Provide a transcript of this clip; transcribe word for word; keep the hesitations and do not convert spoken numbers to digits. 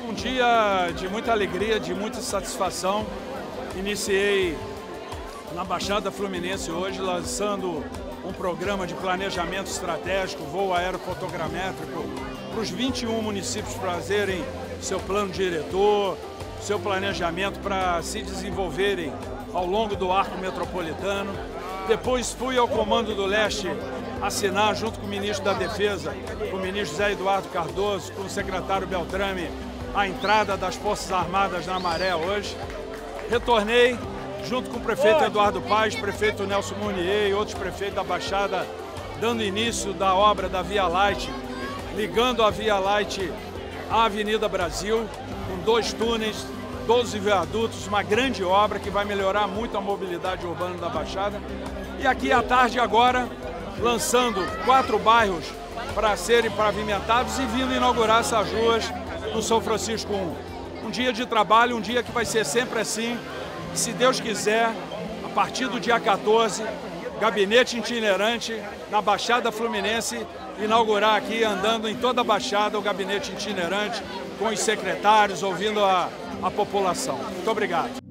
um dia de muita alegria, de muita satisfação. Iniciei na Baixada Fluminense hoje, lançando um programa de planejamento estratégico, voo aerofotogramétrico, para os vinte e um municípios fazerem seu plano diretor, seu planejamento para se desenvolverem ao longo do arco metropolitano. Depois fui ao Comando do Leste assinar, junto com o ministro da Defesa, com o ministro Zé Eduardo Cardoso, com o secretário Beltrame, a entrada das Forças Armadas na Maré hoje. Retornei, junto com o prefeito Eduardo Paes, prefeito Nelson Munier e outros prefeitos da Baixada, dando início da obra da Via Light, ligando a Via Light à Avenida Brasil, com dois túneis, doze viadutos, uma grande obra que vai melhorar muito a mobilidade urbana da Baixada. E aqui à tarde agora, lançando quatro bairros para serem pavimentados e vindo inaugurar essas ruas no São Francisco I. Um dia de trabalho, um dia que vai ser sempre assim. E, se Deus quiser, a partir do dia quatorze, gabinete itinerante na Baixada Fluminense, inaugurar aqui, andando em toda a Baixada, o gabinete itinerante, com os secretários, ouvindo a, a população. Muito obrigado.